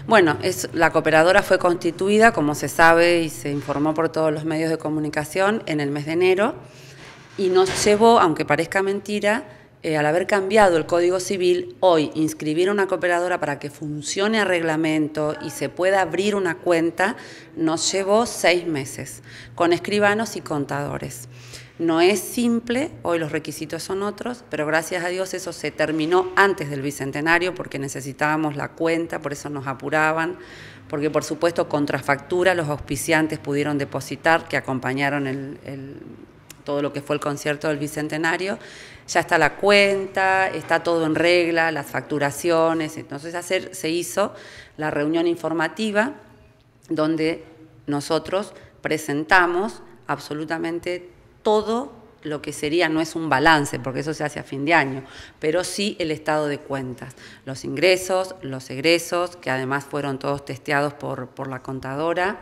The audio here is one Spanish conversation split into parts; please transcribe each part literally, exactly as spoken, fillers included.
Bueno, es, la cooperadora fue constituida, como se sabe y se informó por todos los medios de comunicación, en el mes de enero, y nos llevó, aunque parezca mentira, eh, al haber cambiado el Código Civil, hoy inscribir una cooperadora para que funcione a reglamento y se pueda abrir una cuenta, nos llevó seis meses, con escribanos y contadores. No es simple, hoy los requisitos son otros, pero gracias a Dios eso se terminó antes del Bicentenario porque necesitábamos la cuenta, por eso nos apuraban, porque por supuesto contrafactura los auspiciantes pudieron depositar, que acompañaron el, el, todo lo que fue el concierto del Bicentenario. Ya está la cuenta, está todo en regla, las facturaciones, entonces hacer, se hizo la reunión informativa donde nosotros presentamos absolutamente todo lo que sería, no es un balance, porque eso se hace a fin de año, pero sí el estado de cuentas, los ingresos, los egresos, que además fueron todos testeados por, por la contadora,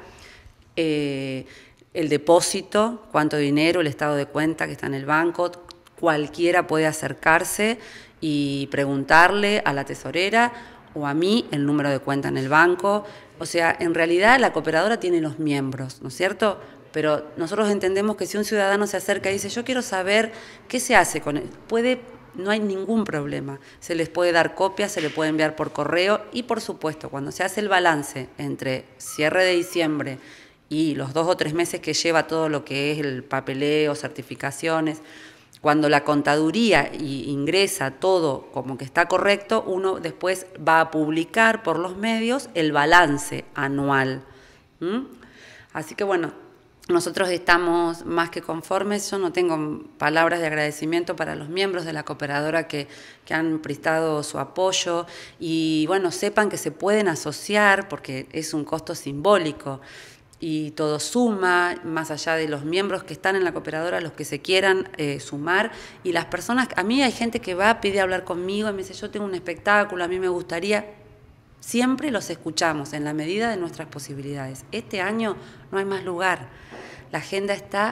eh, el depósito, cuánto dinero, el estado de cuenta que está en el banco, cualquiera puede acercarse y preguntarle a la tesorera o a mí el número de cuenta en el banco. O sea, en realidad la cooperadora tiene los miembros, ¿no es cierto? Pero nosotros entendemos que si un ciudadano se acerca y dice, yo quiero saber qué se hace con él, puede, no hay ningún problema. Se les puede dar copias, se le puede enviar por correo y, por supuesto, cuando se hace el balance entre cierre de diciembre y los dos o tres meses que lleva todo lo que es el papeleo, certificaciones, cuando la contaduría ingresa todo como que está correcto, uno después va a publicar por los medios el balance anual. ¿Mm? Así que bueno, nosotros estamos más que conformes. Yo no tengo palabras de agradecimiento para los miembros de la cooperadora que, que han prestado su apoyo y bueno, sepan que se pueden asociar porque es un costo simbólico y todo suma, más allá de los miembros que están en la cooperadora, los que se quieran eh, sumar y las personas, a mí hay gente que va, pide hablar conmigo y me dice yo tengo un espectáculo, a mí me gustaría. Siempre los escuchamos en la medida de nuestras posibilidades. Este año no hay más lugar. La agenda está